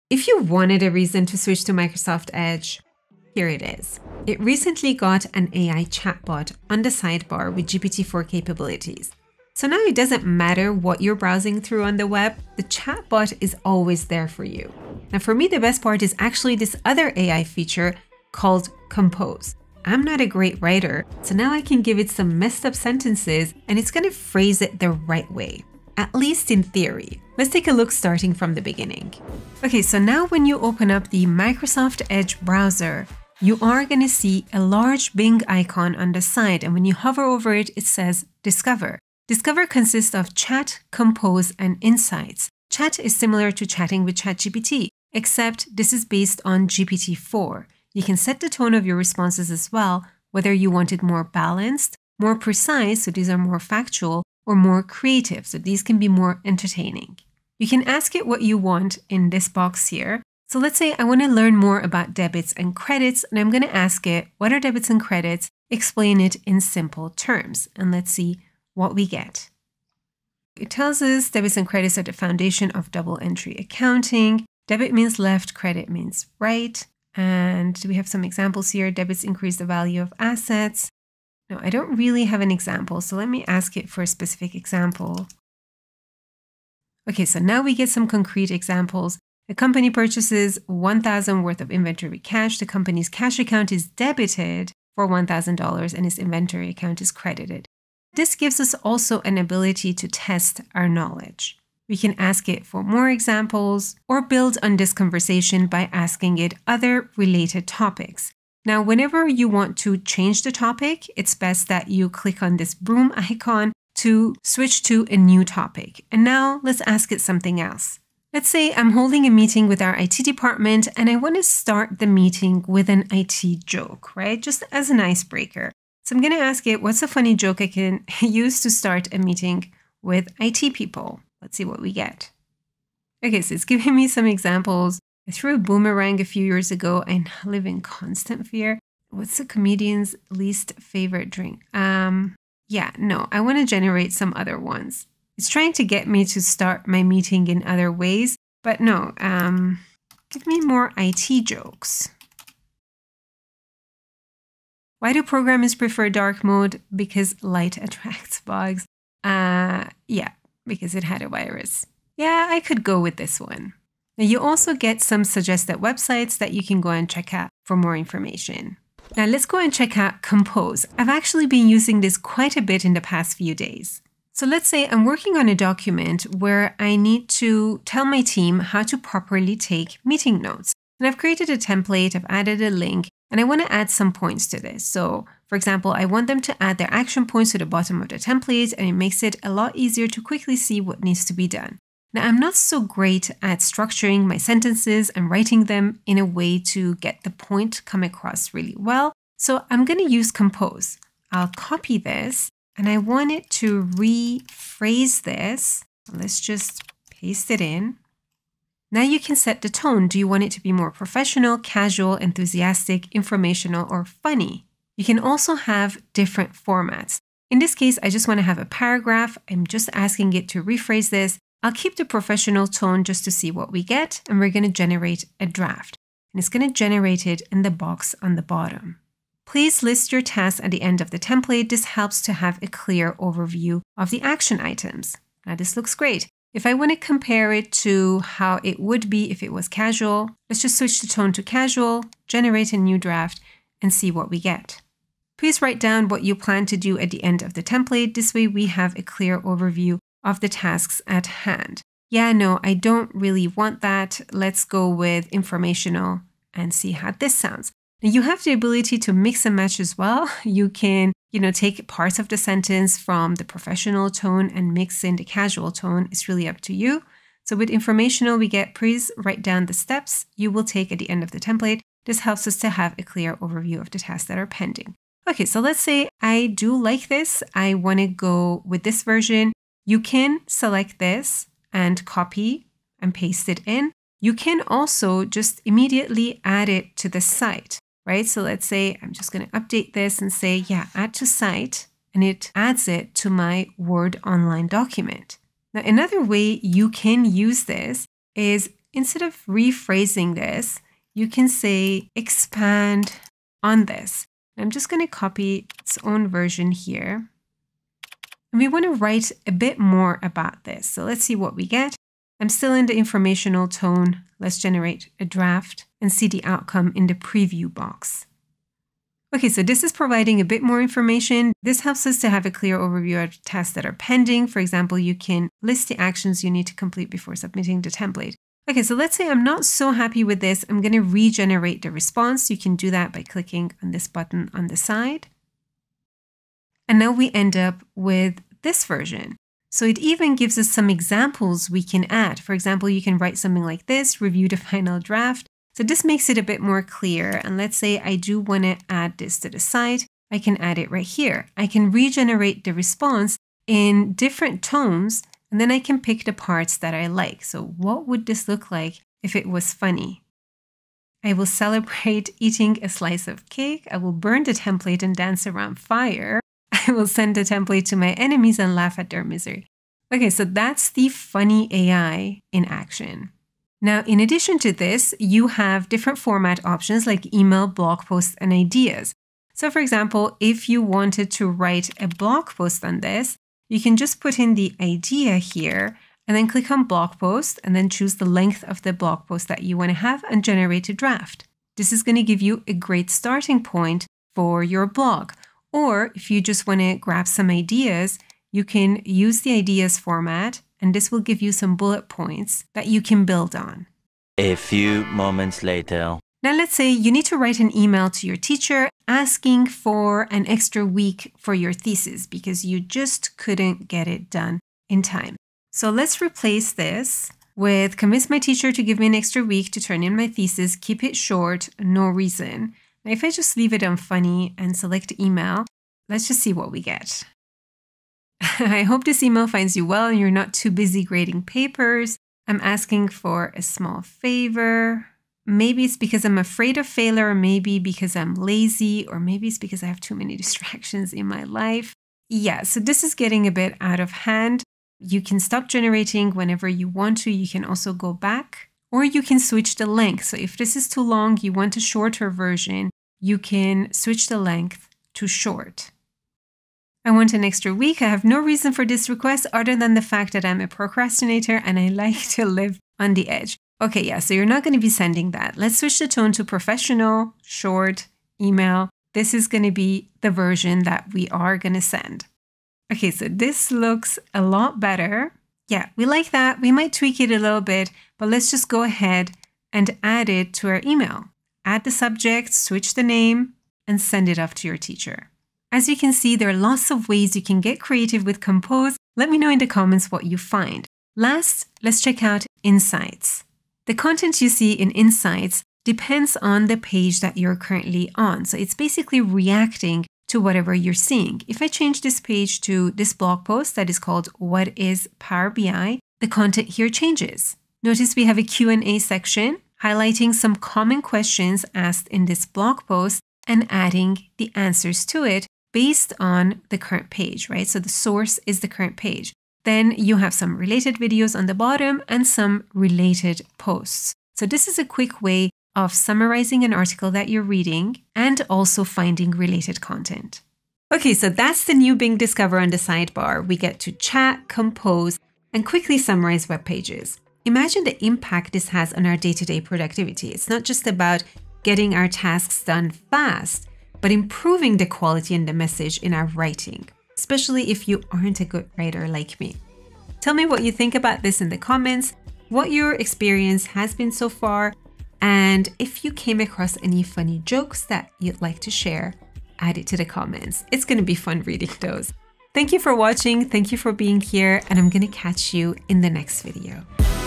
If you wanted a reason to switch to Microsoft Edge, here it is. It recently got an AI chatbot on the sidebar with GPT-4 capabilities. So now it doesn't matter what you're browsing through on the web, the chatbot is always there for you. Now for me, the best part is actually this other AI feature called Compose. I'm not a great writer, so now I can give it some messed up sentences and it's going to phrase it the right way. At least in theory. Let's take a look starting from the beginning. Okay, so now when you open up the Microsoft Edge browser, you are going to see a large Bing icon on the side, and when you hover over it, it says Discover. Discover consists of Chat, Compose, and Insights. Chat is similar to chatting with ChatGPT, except this is based on GPT-4. You can set the tone of your responses as well, whether you want it more balanced, more precise, so these are more factual, or more creative, so these can be more entertaining. You can ask it what you want in this box here. So let's say I want to learn more about debits and credits, and I'm going to ask it, what are debits and credits? Explain it in simple terms, and let's see what we get. It tells us debits and credits are the foundation of double entry accounting. Debit means left, credit means right. And we have some examples here. Debits increase the value of assets. No, I don't really have an example, so let me ask it for a specific example. Okay, so now we get some concrete examples. A company purchases $1,000 worth of inventory cash. The company's cash account is debited for $1,000 and its inventory account is credited. This gives us also an ability to test our knowledge. We can ask it for more examples or build on this conversation by asking it other related topics. Now, whenever you want to change the topic, it's best that you click on this broom icon to switch to a new topic. And now let's ask it something else. Let's say I'm holding a meeting with our IT department and I want to start the meeting with an IT joke, right? Just as an icebreaker. So I'm going to ask it, what's a funny joke I can use to start a meeting with IT people? Let's see what we get. Okay, so it's giving me some examples. I threw a boomerang a few years ago and live in constant fear. What's a comedian's least favorite drink? Yeah, no, I want to generate some other ones. It's trying to get me to start my meeting in other ways, but no, give me more IT jokes. Why do programmers prefer dark mode? Because light attracts bugs. Yeah, because it had a virus. Yeah, I could go with this one. Now you also get some suggested websites that you can go and check out for more information. Now let's go and check out Compose. I've actually been using this quite a bit in the past few days. So let's say I'm working on a document where I need to tell my team how to properly take meeting notes. And I've created a template, I've added a link, and I want to add some points to this. So for example, I want them to add their action points to the bottom of the template, and it makes it a lot easier to quickly see what needs to be done. Now, I'm not so great at structuring my sentences and writing them in a way to get the point come across really well. So I'm going to use Compose. I'll copy this and I want it to rephrase this. Let's just paste it in. Now you can set the tone. Do you want it to be more professional, casual, enthusiastic, informational, or funny? You can also have different formats. In this case, I just want to have a paragraph. I'm just asking it to rephrase this. I'll keep the professional tone just to see what we get, and we're going to generate a draft. And it's going to generate it in the box on the bottom. Please list your tasks at the end of the template. This helps to have a clear overview of the action items. Now this looks great. If I want to compare it to how it would be if it was casual, let's just switch the tone to casual, generate a new draft, and see what we get. Please write down what you plan to do at the end of the template. This way we have a clear overview of the tasks at hand. Yeah, no, I don't really want that. Let's go with informational and see how this sounds. Now you have the ability to mix and match as well. You can, take parts of the sentence from the professional tone and mix in the casual tone. It's really up to you. So with informational, we get, please write down the steps you will take at the end of the template. This helps us to have a clear overview of the tasks that are pending. Okay, so let's say I do like this. I want to go with this version. You can select this and copy and paste it in. You can also just immediately add it to the site, right? So let's say I'm just going to update this and say, yeah, add to site, and it adds it to my Word online document. Now, another way you can use this is instead of rephrasing this, you can say expand on this. I'm just going to copy its own version here. And we want to write a bit more about this. So let's see what we get. I'm still in the informational tone. Let's generate a draft and see the outcome in the preview box. Okay, so this is providing a bit more information. This helps us to have a clear overview of tasks that are pending. For example, you can list the actions you need to complete before submitting the template. Okay, so let's say I'm not so happy with this. I'm going to regenerate the response. You can do that by clicking on this button on the side. And now we end up with this version. So it even gives us some examples we can add. For example, you can write something like this, review the final draft. So this makes it a bit more clear. And let's say I do want to add this to the site. I can add it right here. I can regenerate the response in different tones, and then I can pick the parts that I like. So what would this look like if it was funny? I will celebrate eating a slice of cake. I will burn the template and dance around fire. I will send the template to my enemies and laugh at their misery. Okay, so that's the funny AI in action. Now, in addition to this, you have different format options like email, blog posts, and ideas. So for example, if you wanted to write a blog post on this, you can just put in the idea here and then click on blog post and then choose the length of the blog post that you want to have and generate a draft. This is going to give you a great starting point for your blog. Or if you just want to grab some ideas, you can use the ideas format, and this will give you some bullet points that you can build on. A few moments later. Now let's say you need to write an email to your teacher asking for an extra week for your thesis because you just couldn't get it done in time. So let's replace this with convince my teacher to give me an extra week to turn in my thesis, keep it short, no reason. Now if I just leave it on funny and select email, let's just see what we get. I hope this email finds you well and you're not too busy grading papers. I'm asking for a small favor. Maybe it's because I'm afraid of failure, or maybe because I'm lazy, or maybe it's because I have too many distractions in my life. Yeah, so this is getting a bit out of hand. You can stop generating whenever you want to. You can also go back, or you can switch the length. So if this is too long, you want a shorter version, you can switch the length to short. I want an extra week. I have no reason for this request other than the fact that I'm a procrastinator and I like to live on the edge. Okay, yeah, so you're not going to be sending that. Let's switch the tone to professional, short, email. This is going to be the version that we are going to send. Okay, so this looks a lot better. Yeah, we like that. We might tweak it a little bit, but let's just go ahead and add it to our email. Add the subject, switch the name, and send it off to your teacher. As you can see, there are lots of ways you can get creative with Compose. Let me know in the comments what you find. Last, let's check out Insights. The content you see in Insights depends on the page that you're currently on. So it's basically reacting to whatever you're seeing. If I change this page to this blog post that is called What is Power BI, the content here changes. Notice we have a Q&A section highlighting some common questions asked in this blog post and adding the answers to it based on the current page, right? So the source is the current page. Then you have some related videos on the bottom and some related posts. So this is a quick way of summarizing an article that you're reading and also finding related content. Okay, so that's the new Bing Discover on the sidebar. We get to chat, compose, and quickly summarize web pages. Imagine the impact this has on our day-to-day productivity. It's not just about getting our tasks done fast, but improving the quality and the message in our writing, especially if you aren't a good writer like me. Tell me what you think about this in the comments, what your experience has been so far, and if you came across any funny jokes that you'd like to share, add it to the comments. It's going to be fun reading those. Thank you for watching. Thank you for being here, and I'm going to catch you in the next video.